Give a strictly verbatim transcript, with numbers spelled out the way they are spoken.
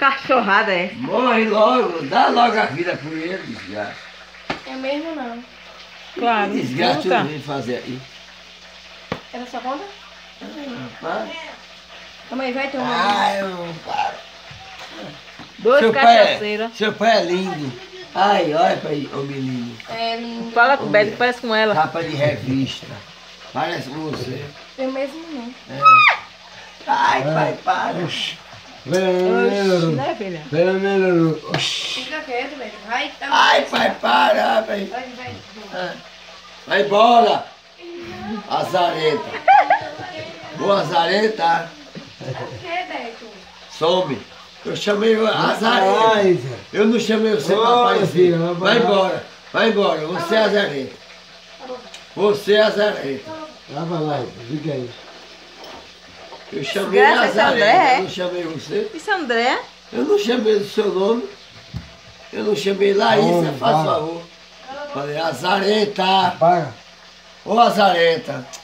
cachorrada é? Morre logo, dá logo a vida por ele, desgraça. É mesmo não. Claro. Desgraça Nunca. tudo vem fazer aí. Era sua conta? Ah, Calma aí, vai tu. Ai, eu não paro. Dois Seu pai, cachaceiros. é, seu pai é lindo. Ai, olha pra aí, ô menino. É lindo. Fala com o Beto, parece com ela. Capa de revista. Parece com você. Eu mesmo não. É. Ai, pai, para. Oxi, Veneno. né, filha? Veneno. Fica quieto, velho. Vai, tá. Ai, pai, para, pai. Vai, vai. Ah, vai embora. Azareta. Ô, Azareta. O que, Beto? Some. Eu chamei o Azareta. Ai, Zé. Eu não chamei você pra Ô, aparecer. filha, vai Vai parar. embora. Vai embora. Você é Azareta. Você é Azareta. Vai pra lá, fica aí. Eu chamei Desgraça, esse Azareta. André, é? Eu não chamei você. Isso é André? Eu não chamei do seu nome. Eu não chamei Larissa, Aonde? faz Vai. favor. Falei, Azareta. Para. Ô, Azareta.